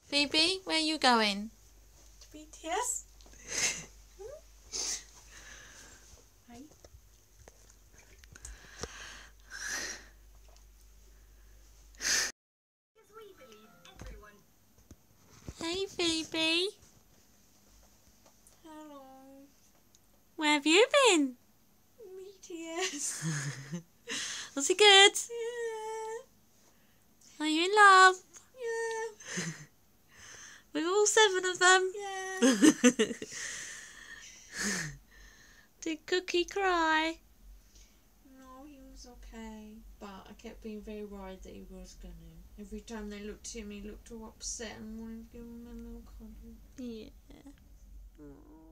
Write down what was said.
Phoebe, where are you going? BTS? Hi. Hey Phoebe, Hello. where have you been? BTS. Was it good? Yeah. Are you in love? Yeah. With all 7 of them? Yeah. Did Cookie cry? No, he was okay. But I kept being very worried that he was going to. Every time they looked at him, he looked all upset and wanted to give him a little cuddle. Yeah. Aww.